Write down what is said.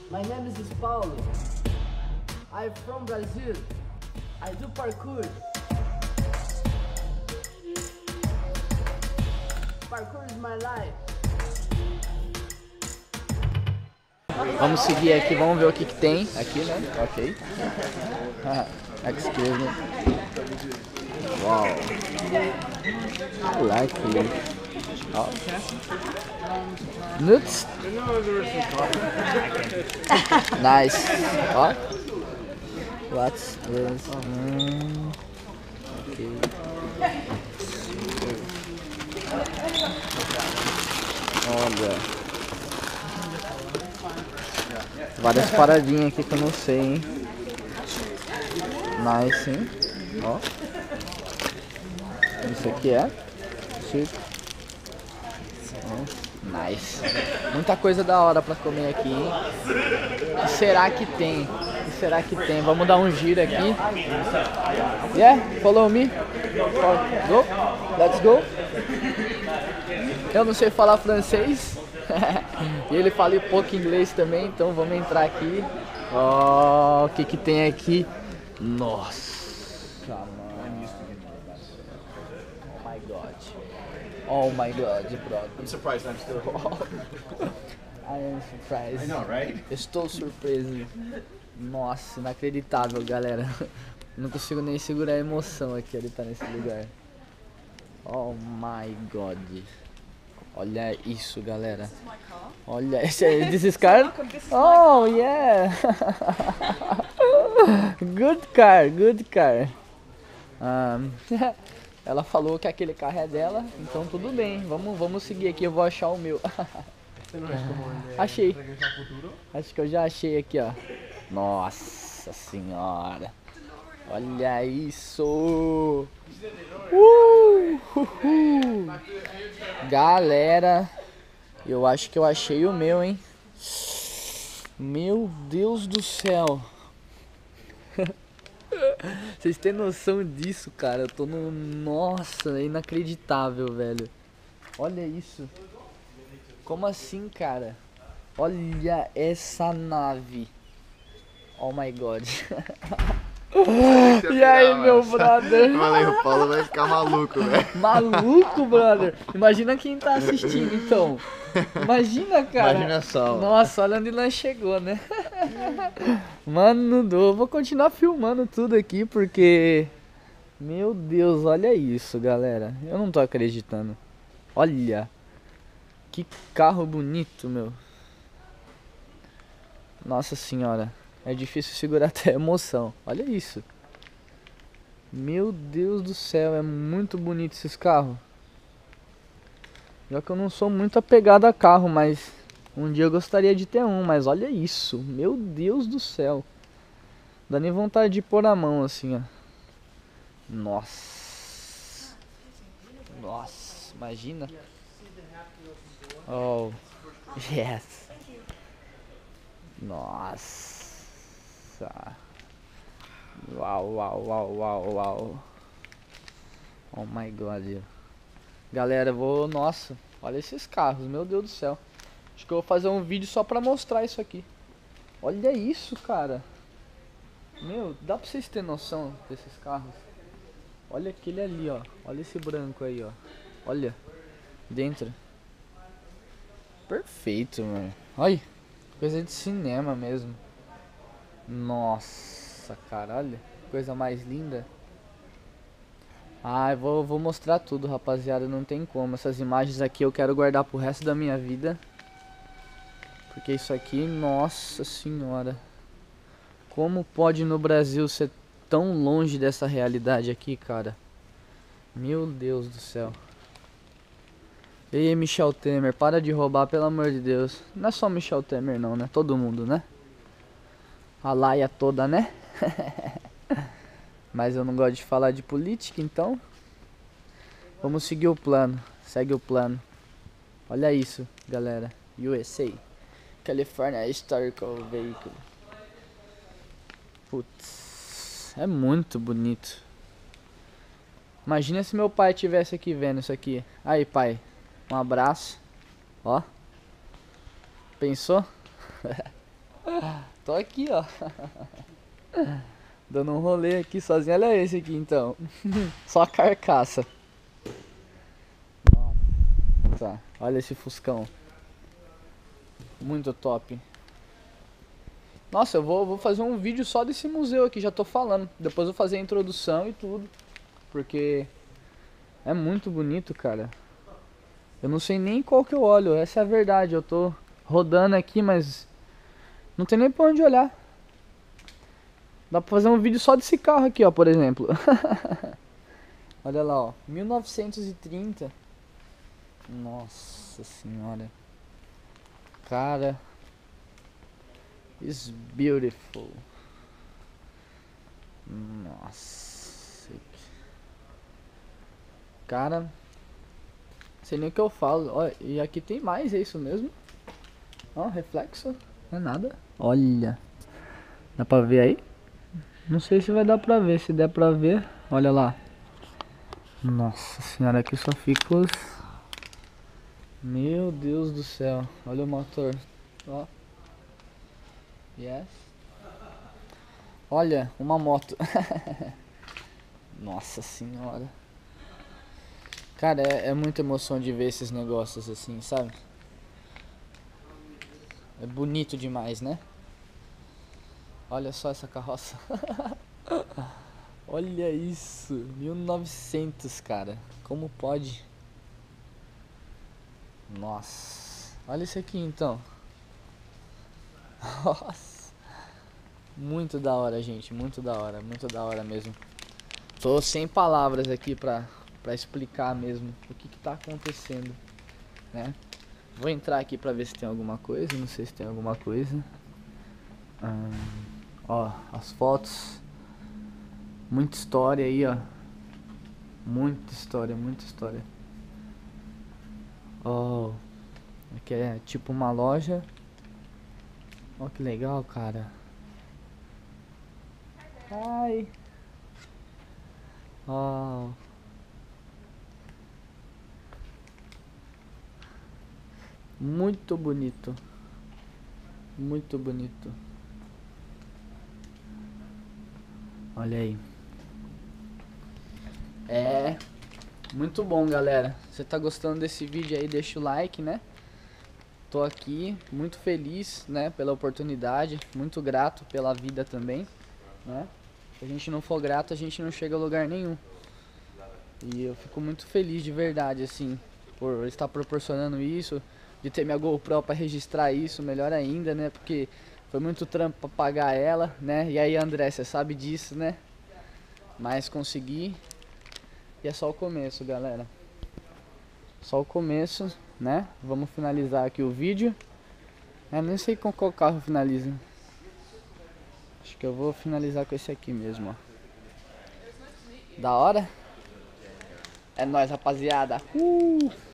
My name is Paulo. I'm from Brazil. I do parkour. Parkour is my life. Vamos seguir aqui, vamos ver o que tem aqui, né? Ok. Excuse me. Wow. I like it. Oh. Nuts. Nice. Oh. What's this? Okay. Olha. Várias paradinhas aqui que eu não sei, hein? Nice, hein? Ó. Isso aqui é chique. Nice. Muita coisa da hora pra comer aqui, hein? O que será que tem? O que será que tem? Vamos dar um giro aqui. Yeah, follow me. Go. Let's go. Eu não sei falar francês. E ele fala pouco inglês também, então vamos entrar aqui. Ó, o que que tem aqui? Nossa, mano. Oh my god. Oh my god, brother. I'm surprised I'm still here. I am surprised. I know, right? Estou surpreso. Nossa, inacreditável, galera. Não consigo nem segurar a emoção aqui, ele tá nesse lugar. Oh my god. Olha isso, galera. Olha, esse car? Oh, yeah. Good car, good car. Ela falou que aquele carro é dela, então tudo bem. Vamos seguir aqui, eu vou achar o meu. Achei. Acho que eu já achei aqui, ó. Nossa senhora. Olha isso. Galera, eu acho que eu achei o meu, hein? Meu Deus do céu. Vocês têm noção disso, cara? Eu tô no... Nossa, é inacreditável, velho. Olha isso. Como assim, cara? Olha essa nave. Oh my god. E aí, meu brother? Falei, o Paulo vai ficar maluco, velho. Maluco, brother? Imagina quem tá assistindo, então. Imagina, cara. Imagina só. Nossa, olha onde nós chegou, né? Mano, eu vou continuar filmando tudo aqui, porque... Meu Deus, olha isso, galera. Eu não tô acreditando. Olha. Que carro bonito, meu. Nossa senhora. É difícil segurar até a emoção. Olha isso. Meu Deus do céu, é muito bonito esses carros. Já que eu não sou muito apegado a carro, mas um dia eu gostaria de ter um. Mas olha isso, meu Deus do céu. Dá nem vontade de pôr a mão assim, ó. Nossa. Nossa, imagina. Oh, yes. Nossa. Uau, uau, uau, uau, uau. Oh my god. Galera, Nossa, olha esses carros, meu Deus do céu. Acho que eu vou fazer um vídeo só pra mostrar isso aqui. Olha isso, cara. Meu, dá pra vocês terem noção desses carros? Olha aquele ali, ó. Olha esse branco aí, ó. Olha. Dentro. Perfeito, mano. Olha. Coisa de cinema mesmo. Nossa, caralho. Coisa mais linda. Ah, eu vou mostrar tudo, rapaziada. Não tem como. Essas imagens aqui eu quero guardar pro resto da minha vida. Porque isso aqui, nossa senhora. Como pode no Brasil ser tão longe dessa realidade aqui, cara? Meu Deus do céu. Ei, Michel Temer, para de roubar, pelo amor de Deus. Não é só Michel Temer não, né? Todo mundo, né? A laia toda, né? Mas eu não gosto de falar de política, então vamos seguir o plano. Segue o plano. Olha isso, galera. USA California Historical Vehicle. Putz, é muito bonito. Imagina se meu pai estivesse aqui vendo isso aqui. Aí, pai, um abraço. Ó. Pensou? Tô aqui, ó. Dando um rolê aqui sozinho. Olha esse aqui, então. Só a carcaça. Nossa, olha esse Fuscão. Muito top. Nossa, eu vou fazer um vídeo só desse museu aqui, já tô falando. Depois eu vou fazer a introdução e tudo. Porque é muito bonito, cara. Eu não sei nem qual que eu olho, essa é a verdade. Eu tô rodando aqui, mas não tem nem pra onde olhar. Dá pra fazer um vídeo só desse carro aqui, ó, por exemplo. Olha lá, ó, 1930. Nossa senhora. Cara, it's beautiful. Nossa. Cara, sei nem o que eu falo. Ó, e aqui tem mais, é isso mesmo? Ó, reflexo. Não é nada. Olha. Dá pra ver aí? Não sei se vai dar pra ver. Se der pra ver, olha lá. Nossa senhora, aqui só fica os... Meu Deus do céu. Olha o motor. Ó. Yes. Olha, uma moto. Nossa senhora. Cara, é muita emoção de ver esses negócios assim, sabe? É bonito demais, né? Olha só essa carroça. Olha isso. 1900, cara. Como pode? Nossa. Olha isso aqui, então. Nossa. Muito da hora, gente. Muito da hora. Muito da hora mesmo. Tô sem palavras aqui pra explicar mesmo o que tá acontecendo, né? Vou entrar aqui pra ver se tem alguma coisa. Não sei se tem alguma coisa. Ó, as fotos. Muita história aí, ó. Muita história, muita história. Ó, aqui é tipo uma loja. Ó, que legal, cara. Ai. Ó. Muito bonito. Muito bonito. Olha aí. É muito bom, galera. Se você tá gostando desse vídeo aí, deixa o like, né? Tô aqui muito feliz, né, pela oportunidade, muito grato pela vida também, né? Se a gente não for grato, a gente não chega a lugar nenhum. E eu fico muito feliz de verdade, assim, por estar proporcionando isso, de ter minha GoPro pra registrar isso, melhor ainda, né? Porque foi muito trampo pra pagar ela, né? E aí, André, você sabe disso, né? Mas consegui. E é só o começo, galera. Só o começo, né? Vamos finalizar aqui o vídeo. Eu nem sei com qual carro finaliza. Acho que eu vou finalizar com esse aqui mesmo, ó. Da hora? É nóis, rapaziada.